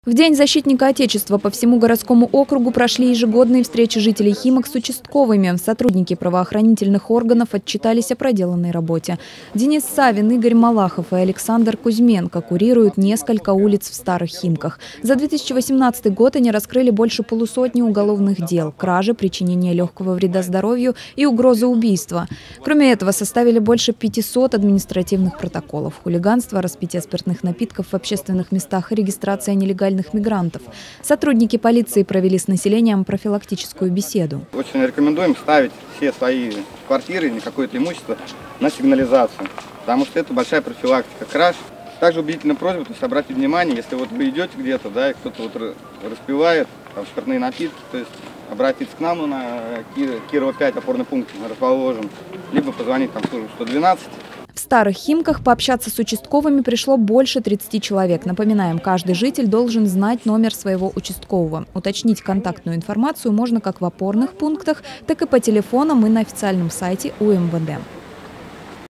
В День защитника Отечества по всему городскому округу прошли ежегодные встречи жителей Химок с участковыми. Сотрудники правоохранительных органов отчитались о проделанной работе. Денис Савин, Игорь Малахов и Александр Кузьменко курируют несколько улиц в Старых Химках. За 2018 год они раскрыли больше полусотни уголовных дел – кражи, причинение легкого вреда здоровью и угрозы убийства. Кроме этого, составили больше 500 административных протоколов: хулиганство, распитие спиртных напитков в общественных местах и регистрация нелегальных мигрантов. Сотрудники полиции провели с населением профилактическую беседу. Очень рекомендуем ставить все свои квартиры или какое-то имущество на сигнализацию, потому что это большая профилактика краж. Также убедительная просьба, то есть обратить внимание, если вот вы идете где-то, да, и кто-то вот распивает там спиртные напитки, то есть обратиться к нам на Кирова 5, опорный пункт расположен, либо позвонить там в службу 112. В Старых Химках пообщаться с участковыми пришло больше 30 человек. Напоминаем, каждый житель должен знать номер своего участкового. Уточнить контактную информацию можно как в опорных пунктах, так и по телефонам и на официальном сайте УМВД.